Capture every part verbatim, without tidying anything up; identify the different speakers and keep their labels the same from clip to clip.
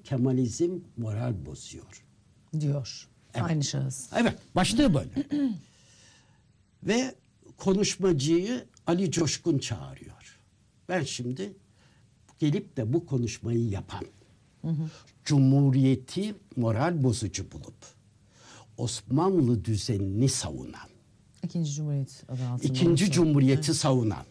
Speaker 1: Kemalizm moral bozuyor.
Speaker 2: Diyor.
Speaker 1: Evet.
Speaker 2: Aynı şahıs.
Speaker 1: Evet, başlığı böyle. Ve konuşmacıyı Ali Coşkun çağırıyor. Ben şimdi gelip de bu konuşmayı yapan, hı hı. Cumhuriyeti moral bozucu bulup Osmanlı düzenini savunan,
Speaker 2: İkinci Cumhuriyet adı altında.
Speaker 1: İkinci Cumhuriyeti
Speaker 2: evet.
Speaker 1: savunan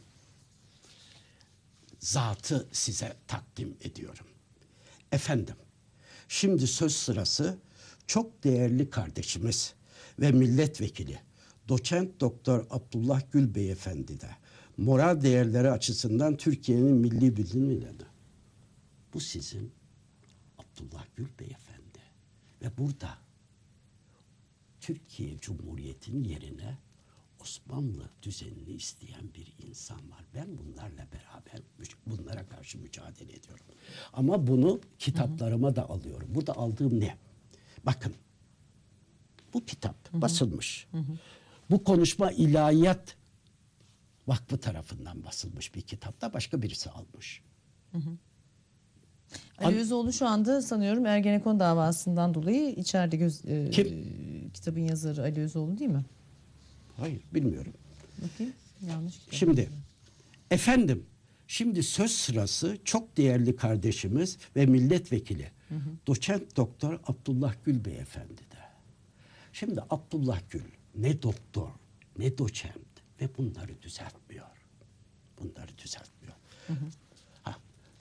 Speaker 1: zatı size takdim ediyorum. Efendim, şimdi söz sırası çok değerli kardeşimiz ve milletvekili Doçent Doktor Abdullah Gül Beyefendi de moral değerleri açısından Türkiye'nin milli bilim ilanı. Bu sizin Abdullah Gül Beyefendi ve burada Türkiye Cumhuriyeti'nin yerine Osmanlı düzenini isteyen bir insan var. Ben bunlarla beraber bunlara karşı mücadele ediyorum. Ama bunu kitaplarıma da alıyorum. Burada aldığım ne? Bakın. Bu kitap hı hı. basılmış. Hı hı. Bu konuşma İlahiyat Vakfı tarafından basılmış bir kitapta başka birisi almış.
Speaker 2: Hı hı. Ali Özoğlu şu anda sanıyorum Ergenekon davasından dolayı içeride göz, e,
Speaker 1: Kim?
Speaker 2: E, kitabın yazarı Ali Özoğlu değil mi?
Speaker 1: Hayır, bilmiyorum.
Speaker 2: Bakayım, yanlış kitap.
Speaker 1: Şimdi efendim, şimdi söz sırası çok değerli kardeşimiz ve milletvekili hı hı. Doçent Doktor Abdullah Gül Beyefendi'de. Şimdi Abdullah Gül ne doktor ne doçent ve bunları düzeltmiyor. Bunları düzeltmiyor. Hı hı. Ha.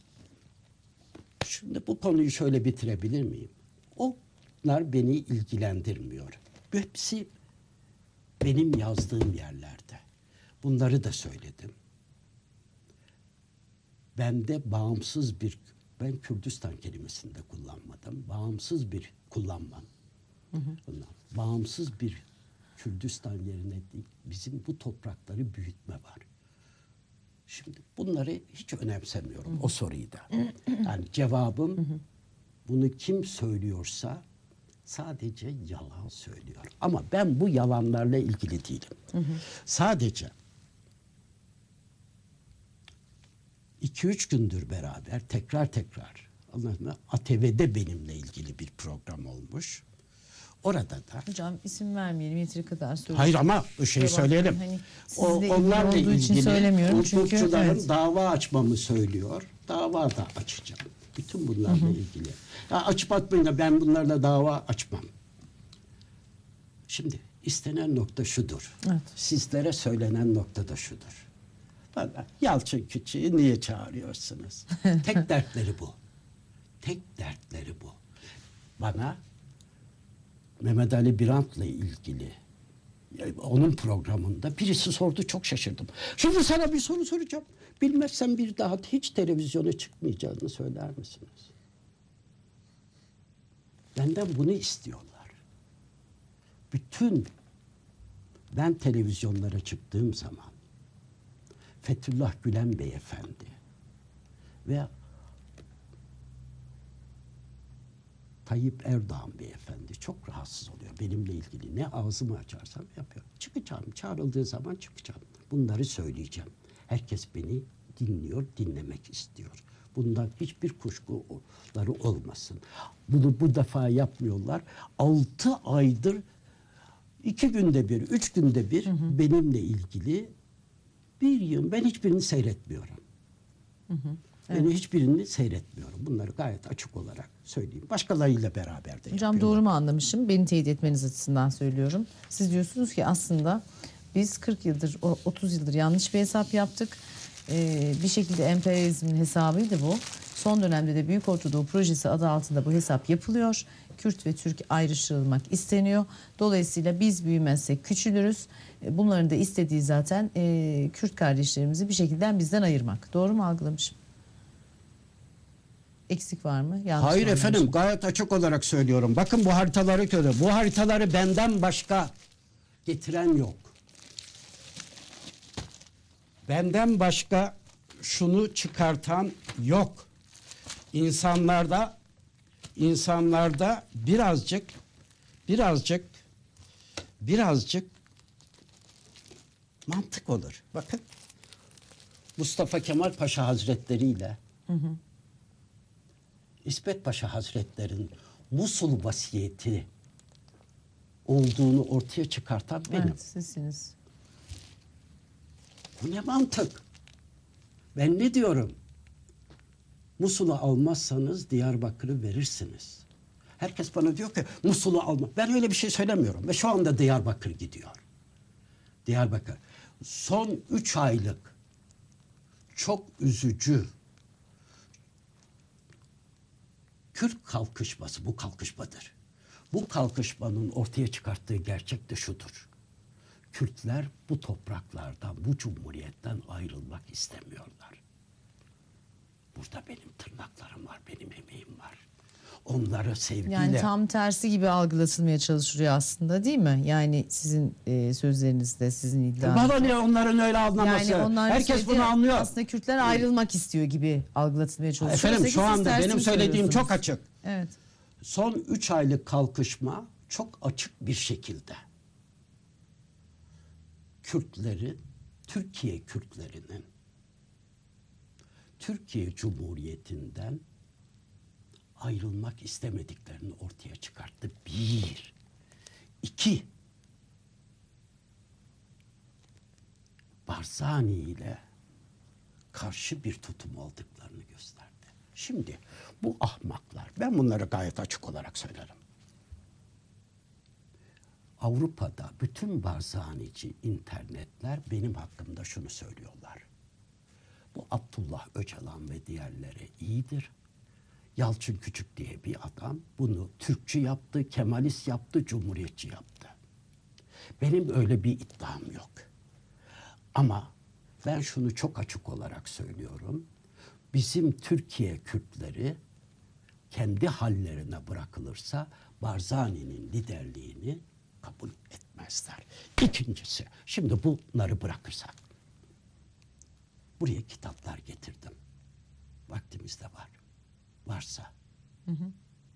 Speaker 1: Şimdi bu konuyu şöyle bitirebilir miyim? Onlar beni ilgilendirmiyor. Hepsi benim yazdığım yerlerde. Bunları da söyledim. Ben de bağımsız bir, ben Kürdistan kelimesini de kullanmadım. Bağımsız bir kullanmam. Hı hı. Bağımsız bir Kürdistan yerine değil, bizim bu toprakları büyütme var. Şimdi bunları hiç önemsemiyorum, hı hı. o soruyu da. Yani cevabım, hı hı. bunu kim söylüyorsa sadece yalan söylüyor. Ama ben bu yalanlarla ilgili değilim. Hı hı. Sadece iki üç gündür beraber tekrar tekrar A T V'de benimle ilgili bir program olmuş. Orada da.
Speaker 2: Hocam isim vermeyelim, yeteri kadar söyleyelim.
Speaker 1: Hayır ama bir şey söyleyelim.
Speaker 2: Hani
Speaker 1: o, onlarla ilgili
Speaker 2: için söylemiyorum çünkü
Speaker 1: evet. dava açmamı söylüyor. Dava da açacağım. Bütün bunlarla hı hı. ilgili. Ya açıp atmayın, ben bunlarla dava açmam. Şimdi istenen nokta şudur. Evet. Sizlere söylenen nokta da şudur. Bana, Yalçın Küçük'ü niye çağırıyorsunuz? Tek dertleri bu. Tek dertleri bu. Bana Mehmet Ali Birant'la ilgili onun programında birisi sordu, çok şaşırdım. Şimdi sana bir soru soracağım. Bilmezsen bir daha hiç televizyona çıkmayacağını söyler misiniz? Benden bunu istiyorlar. Bütün ben televizyonlara çıktığım zaman Fethullah Gülen Beyefendi ve Tayyip Erdoğan Beyefendi çok rahatsız oluyor. Benimle ilgili ne ağzımı açarsam yapıyor. Çıkacağım, çağrıldığı zaman çıkacağım. Bunları söyleyeceğim. Herkes beni dinliyor, dinlemek istiyor. Bundan hiçbir kuşkuları olmasın. Bunu bu defa yapmıyorlar. Altı aydır iki günde bir, üç günde bir hı hı. benimle ilgili bir yıl ben hiçbirini seyretmiyorum. Hı hı. Evet. Ben hiçbirini seyretmiyorum. Bunları gayet açık olarak söyleyeyim. Başkalarıyla beraber de
Speaker 2: Hocam doğru mu anlamışım? Beni teyit etmeniz açısından söylüyorum. Siz diyorsunuz ki aslında biz kırk yıldır, otuz yıldır yanlış bir hesap yaptık. Ee, bir şekilde emperyalizmin hesabıydı bu. Son dönemde de Büyük Ortadoğu Projesi adı altında bu hesap yapılıyor. Kürt ve Türk ayrıştırılmak isteniyor. Dolayısıyla biz büyümezsek küçülürüz. Bunların da istediği zaten e, Kürt kardeşlerimizi bir şekilde bizden ayırmak. Doğru mu algılamışım? Eksik var mı? Yanlış
Speaker 1: Hayır
Speaker 2: mı
Speaker 1: efendim,
Speaker 2: anlamışım?
Speaker 1: gayet açık olarak söylüyorum. Bakın bu haritaları görün. Bu haritaları benden başka getiren yok. Benden başka şunu çıkartan yok. İnsanlarda insanlarda birazcık birazcık birazcık mantık olur. Bakın Mustafa Kemal Paşa Hazretleri ile hı hı. İsmet Paşa Hazretleri'nin Musul vasiyeti olduğunu ortaya çıkartan benim.
Speaker 2: Evet, sizsiniz.
Speaker 1: Bu ne mantık? Ben ne diyorum? Musul'u almazsanız Diyarbakır'ı verirsiniz. Herkes bana diyor ki Musul'u alma. Ben öyle bir şey söylemiyorum. Ve şu anda Diyarbakır gidiyor. Diyarbakır. Son üç aylık çok üzücü Kürt kalkışması bu kalkışmadır. Bu kalkışmanın ortaya çıkarttığı gerçek de şudur. Kürtler bu topraklardan, bu cumhuriyetten ayrılmak istemiyorlar. Burada benim tırnaklarım var, benim emeğim var. Onları sevgiyle...
Speaker 2: Yani tam tersi gibi algılatılmaya çalışılıyor aslında, değil mi? Yani sizin e, sözlerinizde, sizin iddianızda.
Speaker 1: Bana ne onların öyle anlaması?
Speaker 2: Yani onlar
Speaker 1: Herkes bunu anlıyor.
Speaker 2: Aslında Kürtler ayrılmak istiyor gibi algılatılmaya çalışıyor.
Speaker 1: Efendim
Speaker 2: Oysa ki
Speaker 1: şu
Speaker 2: siz
Speaker 1: anda
Speaker 2: tersini
Speaker 1: benim söylediğim
Speaker 2: söylüyorsunuz.
Speaker 1: çok açık.
Speaker 2: Evet.
Speaker 1: Son üç aylık kalkışma çok açık bir şekilde Kürtlerin, Türkiye Kürtlerinin Türkiye Cumhuriyeti'nden ayrılmak istemediklerini ortaya çıkarttı. Bir. İki. Barzani ile karşı bir tutum aldıklarını gösterdi. Şimdi bu ahmaklar, ben bunları gayet açık olarak söylerim. Avrupa'da bütün Barzanici internetler benim hakkımda şunu söylüyorlar. Bu Abdullah Öcalan ve diğerleri iyidir. Yalçın Küçük diye bir adam bunu Türkçü yaptı, Kemalist yaptı, Cumhuriyetçi yaptı. Benim öyle bir iddiam yok. Ama ben şunu çok açık olarak söylüyorum. Bizim Türkiye Kürtleri kendi hallerine bırakılırsa Barzani'nin liderliğini kabul etmezler. İkincisi, şimdi bunları bırakırsak buraya kitaplar getirdim. Vaktimiz de var. Varsa. Hı hı.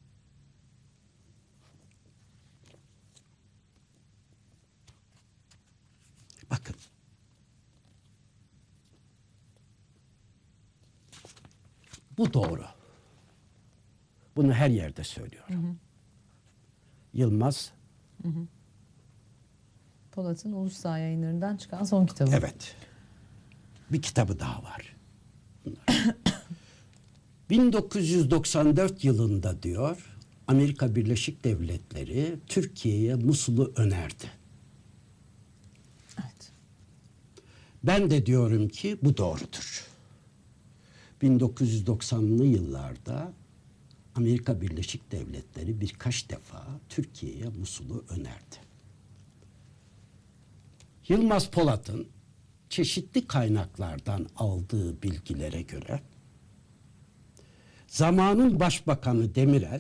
Speaker 1: Bakın. Bu doğru. Bunu her yerde söylüyorum. Hı hı. Yılmaz.
Speaker 2: Hı hı. Polat'ın Ulusal Yayınları'ndan çıkan son kitabı.
Speaker 1: Evet. Bir kitabı daha var. bin dokuz yüz doksan dört yılında diyor Amerika Birleşik Devletleri Türkiye'ye Musul'u önerdi.
Speaker 2: Evet.
Speaker 1: Ben de diyorum ki bu doğrudur. bin dokuz yüz doksanlı yıllarda Amerika Birleşik Devletleri birkaç defa Türkiye'ye Musul'u önerdi. Yılmaz Polat'ın çeşitli kaynaklardan aldığı bilgilere göre zamanın Başbakanı Demirel,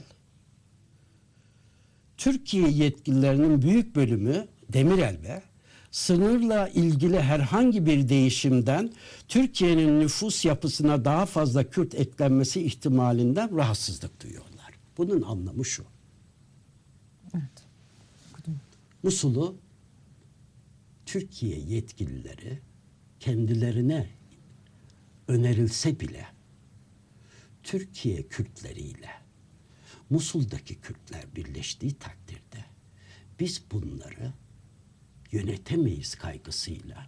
Speaker 1: Türkiye yetkililerinin büyük bölümü Demirel ve sınırla ilgili herhangi bir değişimden Türkiye'nin nüfus yapısına daha fazla Kürt eklenmesi ihtimalinden rahatsızlık duyuyorlar. Bunun anlamı şu.
Speaker 2: Evet.
Speaker 1: Musul'u Türkiye yetkilileri kendilerine önerilse bile Türkiye Kürtleriyle Musul'daki Kürtler birleştiği takdirde biz bunları yönetemeyiz kaygısıyla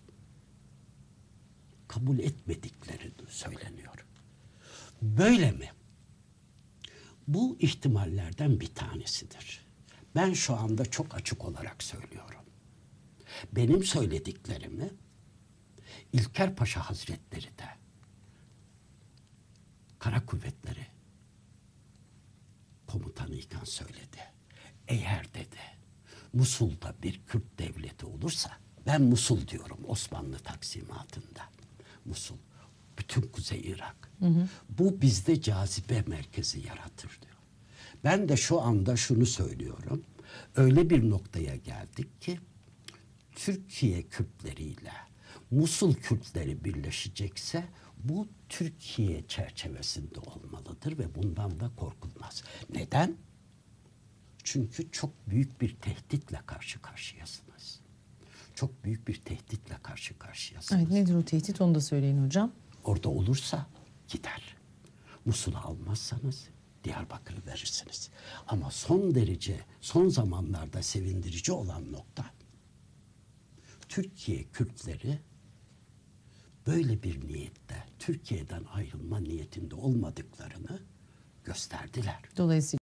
Speaker 1: kabul etmedikleri söyleniyor. Böyle mi? Bu ihtimallerden bir tanesidir. Ben şu anda çok açık olarak söylüyorum. Benim söylediklerimi İlker Paşa Hazretleri de Kara Kuvvetleri komutanıyken söyledi. Eğer dedi Musul'da bir Kürt devleti olursa, ben Musul diyorum Osmanlı taksimatında. Musul, bütün Kuzey Irak. Hı hı. Bu bizde cazibe merkezi yaratır diyor. Ben de şu anda şunu söylüyorum. Öyle bir noktaya geldik ki Türkiye Kürtleriyle Musul Kürtleri birleşecekse bu Türkiye çerçevesinde olmalıdır ve bundan da korkulmaz. Neden? Çünkü çok büyük bir tehditle karşı karşıyasınız. Çok büyük bir tehditle karşı karşıyasınız.
Speaker 2: Evet, nedir o tehdit, onu da söyleyin hocam.
Speaker 1: Orada olursa gider. Musul'u almazsanız Diyarbakır'ı verirsiniz. Ama son derece, son zamanlarda sevindirici olan nokta, Türkiye Kürtleri böyle bir niyette, Türkiye'den ayrılma niyetinde olmadıklarını gösterdiler.
Speaker 2: Dolayısıyla